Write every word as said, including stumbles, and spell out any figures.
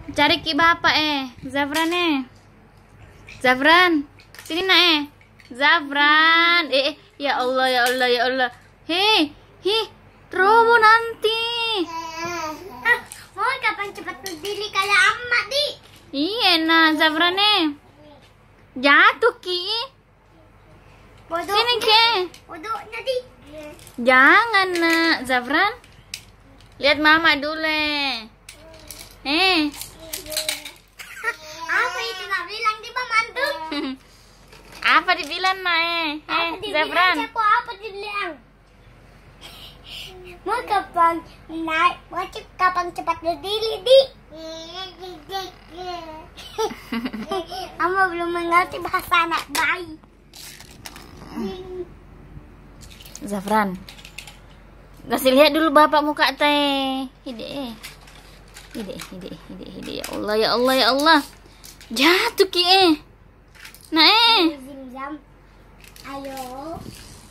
Cari ki bapak eh. Zafran eh. Zafran. Sini nak eh. Zafran. Eh, eh. Ya Allah, ya Allah, ya Allah. Hei. Hi. Robo nanti. Ah, mau kapan cepat berdiri kayak amat di? Iya nah, Zafran eh. Jatuh ki. Bodoh. Sini ki. Bodohnya di. Jangan nak, Zafran. Lihat mama dulu. Eh. Apa itu nggak bilang di mantu? Apa dibilang nak eh? Eh, Apa dibilang? Zafran. Siapa apa dibilang? Mau kapan naik? Mau cep- kapan cepat berdiri di? Kamu belum mengerti bahasa anak bayi. Zafran. Kasih lihat dulu bapak muka teh. Hide. Hide, hide, hide, hide. Ya Allah, ya Allah, ya Allah. Jatuh ki eh. Nah eh. Zim-zam. Ayo.